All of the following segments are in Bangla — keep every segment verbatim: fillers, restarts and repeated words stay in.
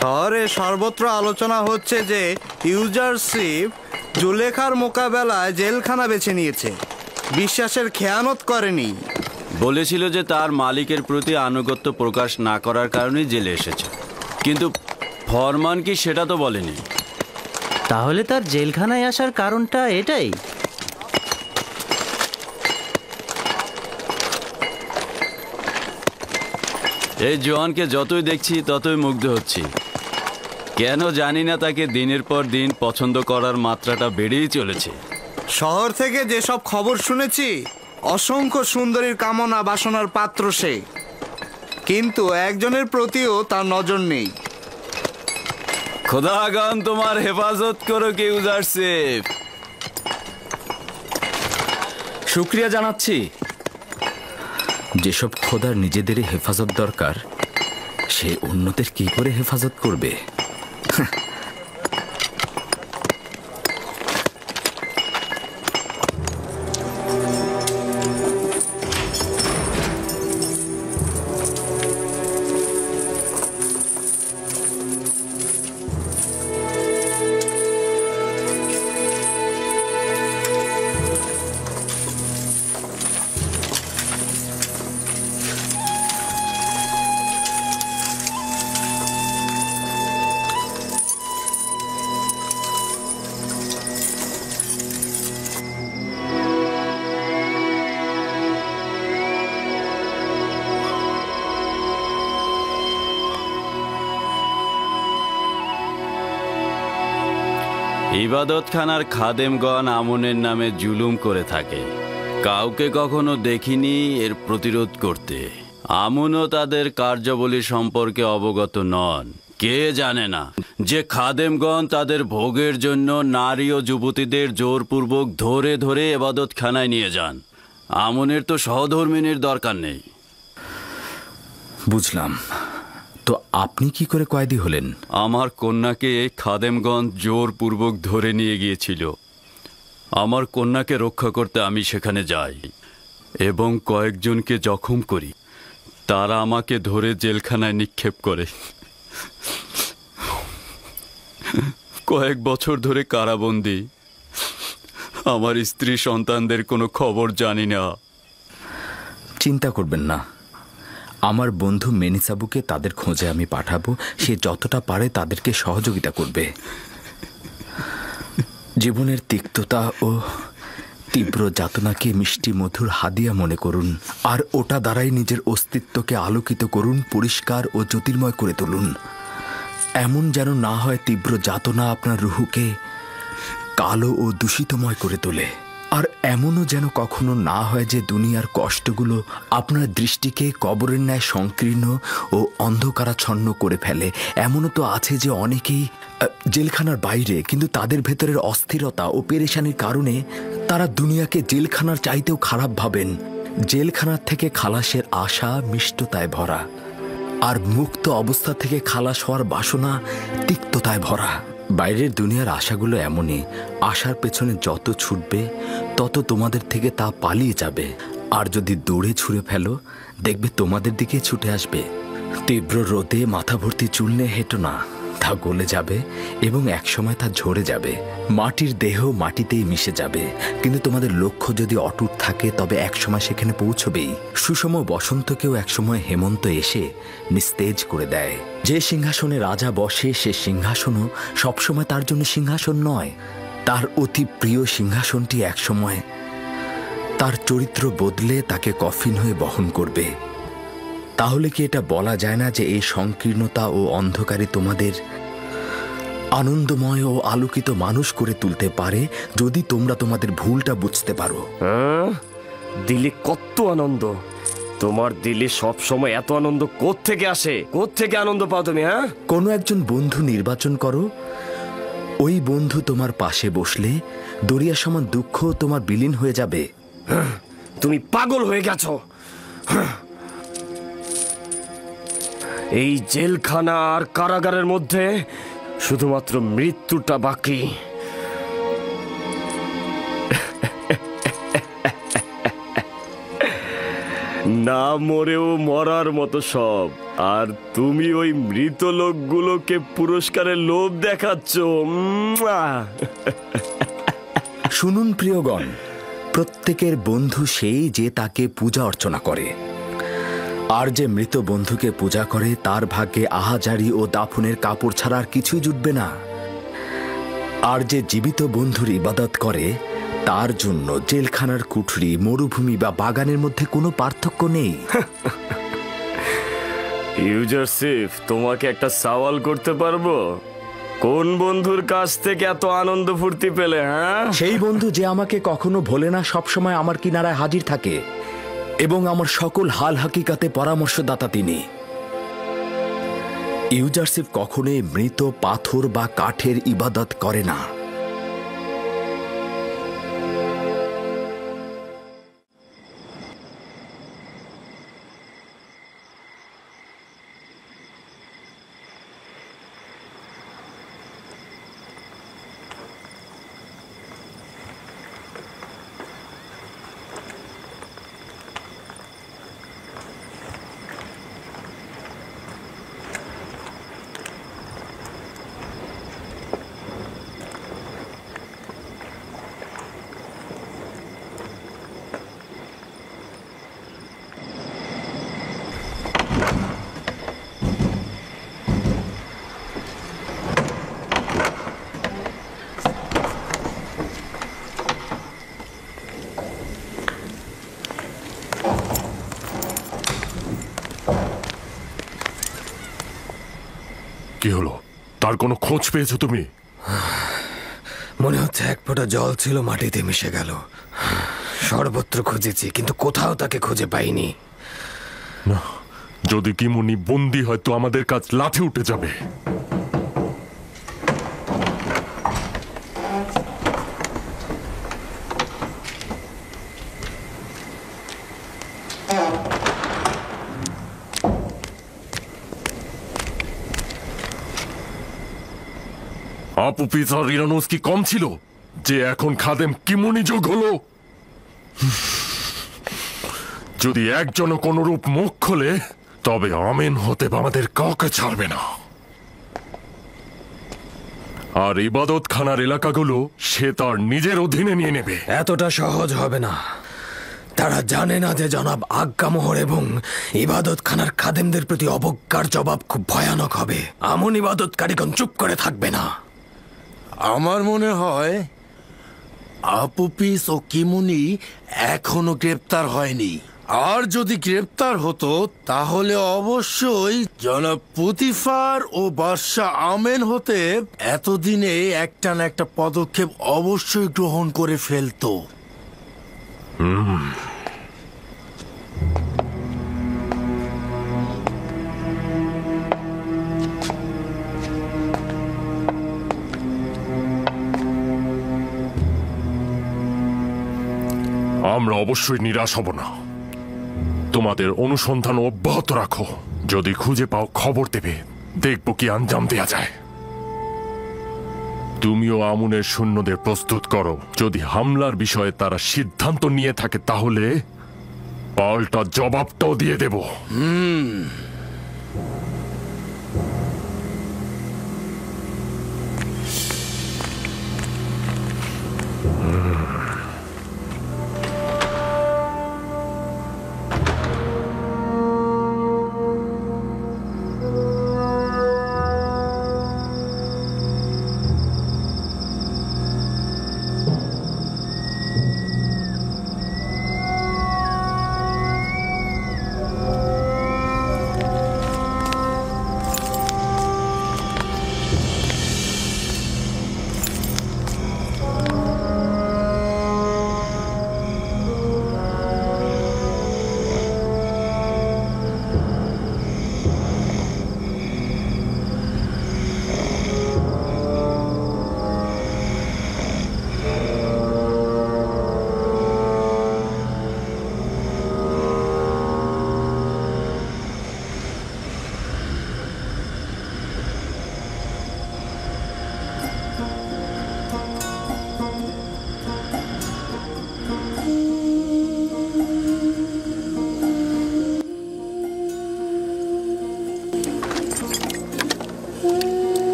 শহরে সর্বত্র আলোচনা হচ্ছে যে ইউজারশিপ জুলেখার মোকাবেলায় জেলখানা বেছে নিয়েছে, বিশ্বাসের খেয়ানত করেনি। বলেছিল যে তার মালিকের প্রতি আনুগত্য প্রকাশ না করার কারণেই জেলে এসেছে, কিন্তু ফরমান কি সেটা তো বলেনি। তাহলে তার জেলখানায় আসার কারণটা এটাই? এই জোয়ানকে যতই দেখছি ততই মুগ্ধ হচ্ছি। কেন জানি না, তাকে দিনের পর দিন পছন্দ করার মাত্রাটা বেড়েই চলেছে। শহর থেকে যেসব খবর শুনেছি, অসংখ্য সুন্দরীর কামনা বাসনার পাত্র সে, কিন্তু একজনের প্রতিও তার নজর নেই। খোদাগণ তোমার হেফাজত করো ইউজারশিপ। শুক্রিয়া জানাচ্ছি। যেসব খোদার নিজেদেরই হেফাজত দরকার, সে অন্যদের কি করে হেফাজত করবে? ইবাদতখানার খাদেমগণ আমনের নামে জুলুম করে থাকে। কাউকে কখনো দেখিনি এর প্রতিরোধ করতে। আমনও তাদের কার্যাবলী সম্পর্কে অবগত নন। কে জানে না যে খাদেমগণ তাদের ভোগের জন্য নারী ও যুবতীদের জোরপূর্বক ধরে ধরে ইবাদতখানায় নিয়ে যান। আমনের তো সহধর্মিনীর দরকার নেই। বুঝলাম। তো আপনি কি করে কয়েদি হলেন? আমার কন্যাকে এই খাদেমগণ জোরপূর্বক ধরে নিয়ে গিয়েছিল। আমার কন্যাকে রক্ষা করতে আমি সেখানে যাই এবং কয়েকজনকে জখম করি। তারা আমাকে ধরে জেলখানায় নিক্ষেপ করে। কয়েক বছর ধরে কারাবন্দী। আমার স্ত্রী সন্তানদের কোনো খবর জানি না। চিন্তা করবেন না, আমার বন্ধু মেনিসাবুকে তাদের খোঁজে আমি পাঠাবো। সে যতটা পারে তাদেরকে সহযোগিতা করবে। জীবনের তিক্ততা ও তীব্র যাতনাকে মিষ্টি মধুর হাদিয়া মনে করুন, আর ওটা দ্বারাই নিজের অস্তিত্বকে আলোকিত করুন, পরিষ্কার ও জ্যোতির্ময় করে তুলুন। এমন যেন না হয় তীব্র যাতনা আপনার রুহুকে কালো ও দূষিতময় করে তোলে, আর এমনও যেন কখনো না হয় যে দুনিয়ার কষ্টগুলো আপনার দৃষ্টিকে কবরের ন্যায় সংকীর্ণ ও অন্ধকারাচ্ছন্ন করে ফেলে। এমনও তো আছে যে অনেকেই জেলখানার বাইরে, কিন্তু তাদের ভেতরের অস্থিরতা ও পেরেশানির কারণে তারা দুনিয়াকে জেলখানার চাইতেও খারাপ ভাবেন। জেলখানার থেকে খালাসের আশা মিষ্টতায় ভরা, আর মুক্ত অবস্থা থেকে খালাস হওয়ার বাসনা তিক্ততায় ভরা। বাইরের দুনিয়ার আশাগুলো এমনই, আশার পেছনে যত ছুটবে তত তোমাদের থেকে তা পালিয়ে যাবে, আর যদি দৌড়ে ছুঁড়ে ফেলো দেখবে তোমাদের দিকে ছুটে আসবে। তীব্র রোদে মাথা ভর্তি চুল নিয়ে হেঁটো না, তা গলে যাবে এবং একসময় তা ঝরে যাবে। মাটির দেহ মাটিতেই মিশে যাবে, কিন্তু তোমাদের লক্ষ্য যদি অটুট থাকে তবে একসময় সেখানে পৌঁছবেই। সুষম বসন্তকেও একসময় হেমন্ত এসে নিস্তেজ করে দেয়। যে সিংহাসনে রাজা বসে সে সিংহাসনও সবসময় তার জন্য সিংহাসন নয়। তার অতি প্রিয় সিংহাসনটি একসময় তার চরিত্র বদলে তাকে কফিন হয়ে বহন করবে। তাহলে কি এটা বলা যায় না যে এই সংকীর্ণতা ও অন্ধকারে তোমাদের আনন্দময় ও আলোকিত মানুষ করে তুলতে পারে, যদি তোমরা তোমাদের ভুলটা বুঝতে পারো? দিলে কত আনন্দ! তোমার দিলে সব সময় এত আনন্দ কোত্থেকে আসে? কোত্থেকে আনন্দ পাও তুমি? হ্যাঁ, কোনো একজন বন্ধু নির্বাচন করো। ওই বন্ধু তোমার পাশে বসলে দরিয়া সমান দুঃখ তোমার বিলীন হয়ে যাবে। তুমি পাগল হয়ে গেছো। এই জেলখানা আর কারাগারের মধ্যে শুধুমাত্র মৃত্যুটা বাকি। না মরেও মরার মতো সব। আর তুমি ওই মৃত লোকগুলোকে পুরস্কারের লোভ দেখাচ্ছ। মুয়া! শুনুন প্রিয়গণ, প্রত্যেকের বন্ধু সেই যে তাকে পূজা অর্চনা করে, আর যে মৃত বন্ধুকে পূজা করে তার ভাগ্যে আহাজারি ও দাফনের কাপড় ছাড়া আর কিছুই জুটবে না। আর যে জীবিত বন্ধুর ইবাদত করে তার জন্য জেলখানার কুঠরি, মরুভূমি বা বাগানের মধ্যে কোনো পার্থক্য নেই। ইউজারসিফ, তোমাকে একটা সওয়াল করতে পারবো? কোন বন্ধুর কাছ থেকে এত আনন্দ ফুর্তি পেলে? হ্যাঁ, সেই বন্ধু যে আমাকে কখনো ভোলে না, সবসময় আমার কিনারায় হাজির থাকে এবং আমার সকল হাল হাকিকাতে পরামর্শদাতা তিনি। ইউজারসিফ কখনোই মৃত পাথর বা কাঠের ইবাদত করে না। কি হলো? তার কোনো খোঁজ পেয়েছো তুমি? মনে হচ্ছে এক ফোঁটা জল ছিল মাটিতে মিশে গেল। সর্বত্র খুঁজেছি কিন্তু কোথাও তাকে খুঁজে পাইনি। না, যদি কিমুনি বন্দি হয় তো আমাদের কাজ লাঠি উঠে যাবে। আপুপিস আর ইরানোস কি কম ছিল যে এখন খাদেম কিমুনি যোগ হলো? যদি একজনও কোন রূপ মুখ খোলে তবে আমেন হতে আমাদের কাউকে ছাড়বে না। আর ইবাদত খানার এলাকাগুলো সে তার নিজের অধীনে নিয়ে নেবে। এতটা সহজ হবে না। তারা জানে না যে জনাব আজ্ঞামোহর এবং ইবাদত খানার খাদেমদের প্রতি অবজ্ঞার জবাব খুব ভয়ানক হবে। আমন ইবাদতকারীগণ চুপ করে থাকবে না। আমার মনে হয় আপুপিস ও কিমুনি এখনো গ্রেপ্তার হয়নি। আর যদি গ্রেপ্তার হতো তাহলে অবশ্যই জনাব পুতিফার ও বাদশা আমেন হতে এতদিনে একটা না একটা পদক্ষেপ অবশ্যই গ্রহণ করে ফেলতো। হুম আমরা অবশ্যই নিরাশ হব না। তোমাদের অনুসন্ধান অব্যাহত রাখো। যদি খুঁজে পাও খবর দেবে, দেখব কি আঞ্জাম দেয়া যায়। তুমিও আমুনের সৈন্যদের প্রস্তুত করো। যদি হামলার বিষয়ে তারা সিদ্ধান্ত নিয়ে থাকে তাহলে পাল্টা জবাবটাও দিয়ে দেব। হুম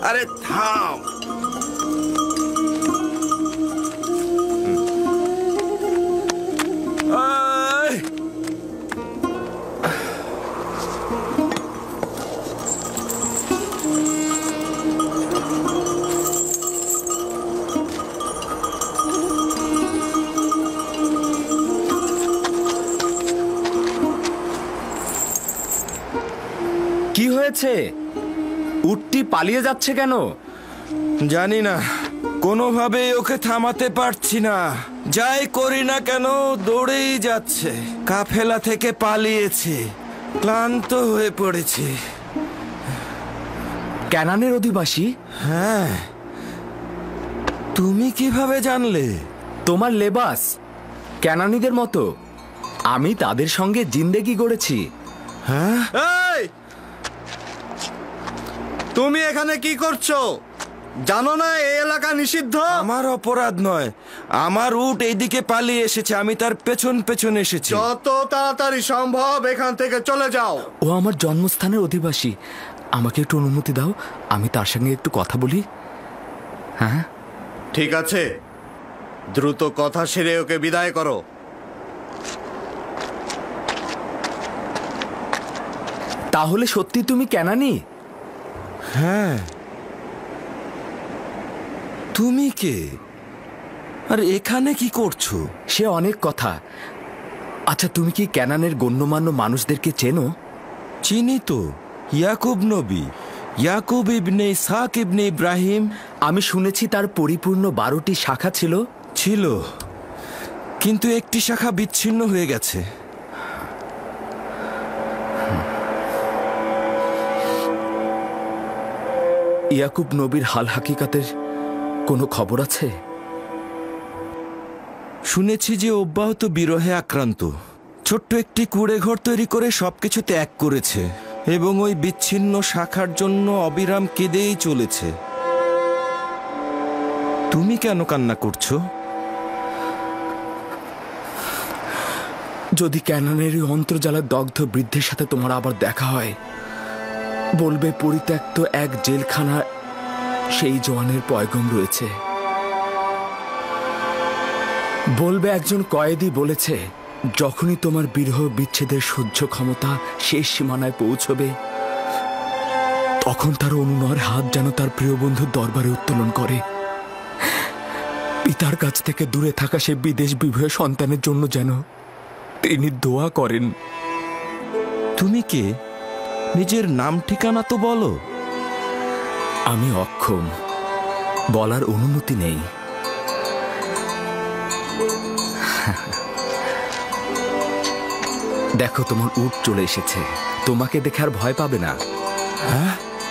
আরে থাম। আয়! কি হয়েছে? উটটি পালিয়ে যাচ্ছে কেন? জানি না, কোনোভাবেই ওকে থামাতে পারছি না। যাই করি না কেন দৌড়েই যাচ্ছে। কাফেলা থেকে পালিয়েছে, ক্লান্ত হয়ে পড়েছে। ক্যানানের অধিবাসী? হ্যাঁ। তুমি কিভাবে জানলে? তোমার লেবাস ক্যানানীদের মতো। আমি তাদের সঙ্গে জিন্দেগি গড়েছি। হ্যাঁ, এই তুমি এখানে কি করছো? জানো না এই এলাকা নিষিদ্ধ? আমার অপরাধ নয়, আমার উট এইদিকে পালিয়ে এসেছে, আমি তার পেছন পেছন এসেছি। যত তাড়াতাড়ি সম্ভব এখান থেকে চলে যাও। ও আমার জন্মস্থানের অধিবাসী, আমাকে একটু অনুমতি দাও, আমি তার সঙ্গে একটু কথা বলি। হ্যাঁ ঠিক আছে, দ্রুত কথা সেরে ওকে বিদায় করো। তাহলে সত্যি তুমি ক্যানানি? হ্যাঁ। তুমি কে আর এখানে কি করছো? সে অনেক কথা। আচ্ছা, তুমি কি ক্যানানের গণ্যমান্য মানুষদেরকে চেনো? চিনি তো, ইয়াকুব নবী, ইয়াকুব ইবনে ইসহাক ইবনে ইব্রাহিম। আমি শুনেছি তার পরিপূর্ণ বারোটি শাখা ছিল। ছিল, কিন্তু একটি শাখা বিচ্ছিন্ন হয়ে গেছে। ইয়াকুব নবীর হাল হাকিকাতের কোনো খবর আছে? শুনেছি যে অব্যাহত বিরহে আক্রান্ত, ছোট্ট একটি কুঁড়ে ঘর তৈরি করে সবকিছু ত্যাগ করেছে এবং ওই বিচ্ছিন্ন শাখার জন্য অবিরাম কেঁদেই চলেছে। তুমি কেন কান্না করছো? যদি ক্যানানের ওই অন্তর্জালের দগ্ধ বৃদ্ধের সাথে তোমার আবার দেখা হয়, বলবে পরিত্যক্ত এক জেলখানা সেই জওয়ানের পয়গম রয়েছে। বলবে একজন কয়েদি বলেছে, যখনই তোমার বিরহ বিচ্ছেদের সহ্য ক্ষমতা শেষ সীমানায় পৌঁছবে, তখন তার অনুনয়ের হাত যেন তার প্রিয় বন্ধুর দরবারে উত্তোলন করে। পিতার কাছ থেকে দূরে থাকা সে বিদেশ বিভূষিত সন্তানের জন্য যেন তিনি দোয়া করেন। তুমি কে? নিজের নাম ঠিকানা তো বলো। আমি অক্ষম, বলার অনুমতি নেই। দেখো, তোমার উট চলে এসেছে, তোমাকে দেখে আর ভয় পাবে না। হ্যাঁ,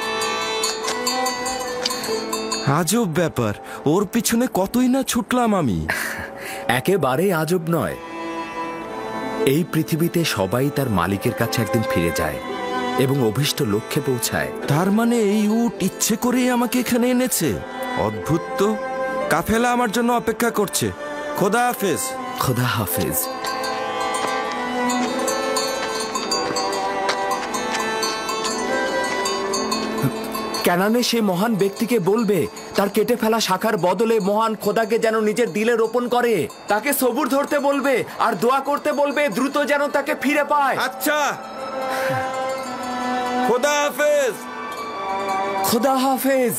আজব ব্যাপার, ওর পিছনে কতই না ছুটলাম আমি। একেবারেই আজব নয়। এই পৃথিবীতে সবাই তার মালিকের কাছে একদিন ফিরে যায় এবং অভীষ্ট লক্ষ্যে পৌঁছায়। তার মানে এই উট ইচ্ছে করেই আমাকে এখানে এনেছে? অদ্ভুত তো। কাফেলা আমার জন্য অপেক্ষা করছে। খোদা হাফেজ। খোদা হাফেজ। ক্যানানে সে মহান ব্যক্তিকে বলবে তার কেটে ফেলা শাখার বদলে মহান খোদাকে যেন নিজের দিলে রোপণ করে। তাকে সবুর ধরতে বলবে আর দোয়া করতে বলবে দ্রুত যেন তাকে ফিরে পায়। আচ্ছা, খোদা হাফেজ। খোদা হাফেজ।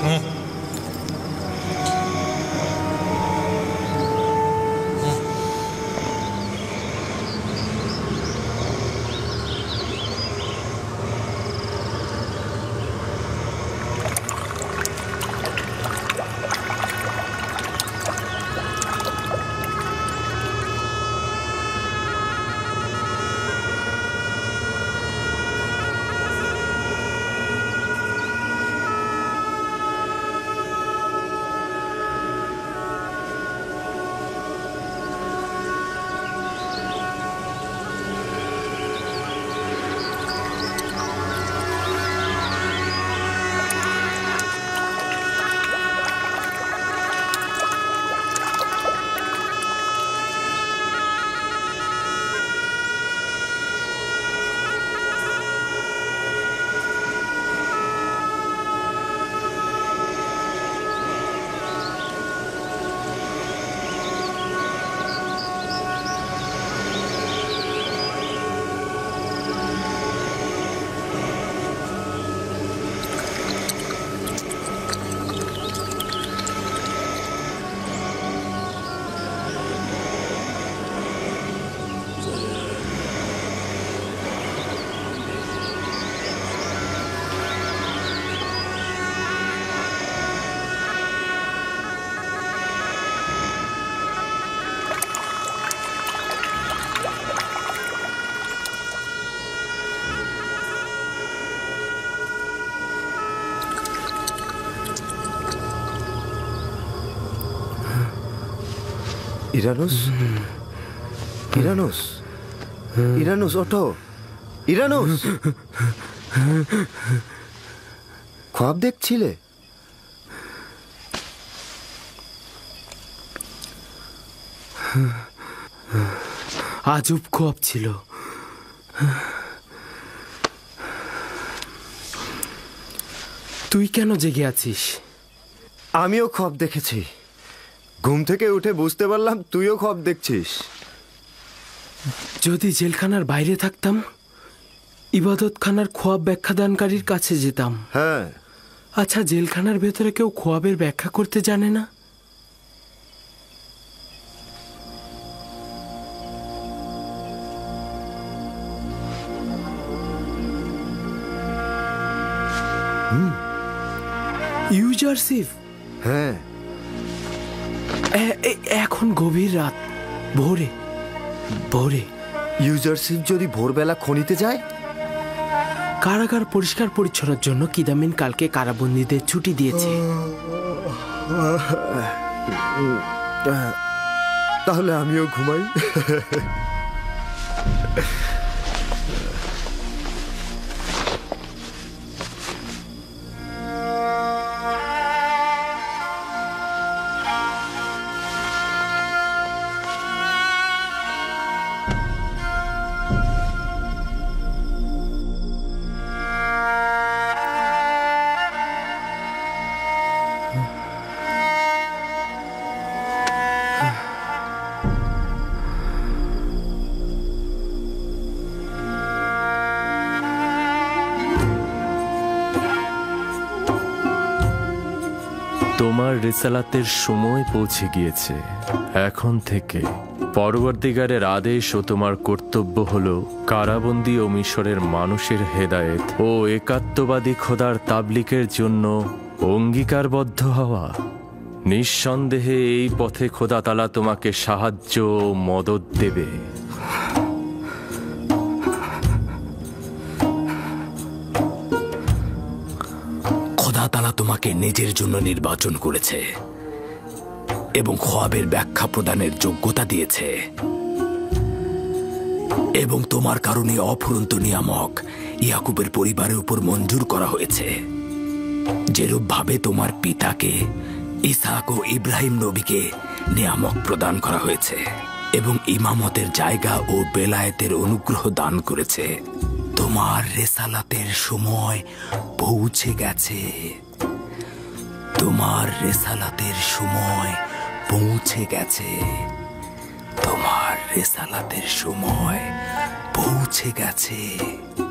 ইরানুস, ইরানুস, ইরানুস ওঠো, ইরানুস। খ্বাব দেখছিলে? আজব খ্বাব ছিল। তুই কেন জেগে আছিস? আমিও খ্বাব দেখেছি। ঘুম থেকে উঠে বুঝতে পারলাম তুইও খ্বাব দেখছিস। যদি জেলখানার বাইরে থাকতাম, ইবাদতখানার খ্বাব ব্যাখ্যাদানকারীর কাছে যেতাম। হ্যাঁ। আচ্ছা, জেলখানার ভেতরে কেউ খ্বাবের ব্যাখ্যা করতে জানে না? ইউজারশিপ? হ্যাঁ। এখন গভীর রাত, ভোরে ভোরে ইউজারশিপ যদি ভোরবেলা খনিতে যায়? কারাগার পরিষ্কার পরিচ্ছন্নের জন্য কিদামিন কালকে কারাবন্দীদের ছুটি দিয়েছে। তাহলে আমিও ঘুমাই। তোমার রিসালাতের সময় পৌঁছে গিয়েছে। এখন থেকে পরবর্তীকারের আদেশ ও তোমার কর্তব্য হল কারাবন্দী ও মিশরের মানুষের হেদায়েত ও একাত্মবাদী খোদার তাবলিকের জন্য অঙ্গীকারবদ্ধ হওয়া। নিঃসন্দেহে এই পথে খোদা তাআলা তোমাকে সাহায্য ও মদত দেবে। খোদা তাআলা তোমাকে নিজের জন্য নির্বাচন করেছে এবং খ্বাবের ব্যাখ্যা প্রদানের যোগ্যতা দিয়েছে, এবং তোমার কারণে অফুরন্ত নিয়ামক ইয়াকুবের পরিবারের উপর মঞ্জুর করা হয়েছে, যেরূপ ভাবে তোমার পিতাকে ইসহাক ও ইব্রাহিম নবীকে নিয়ামক প্রদান করা হয়েছে এবং ইমামতের জায়গা ও বেলায়েতের অনুগ্রহ দান করেছে। তোমার রেসালাতের সময় পৌঁছে গেছে। তোমার রেসালাতের সময় পৌঁছে গেছে। তোমার রেসালাতের সময় পৌঁছে গেছে।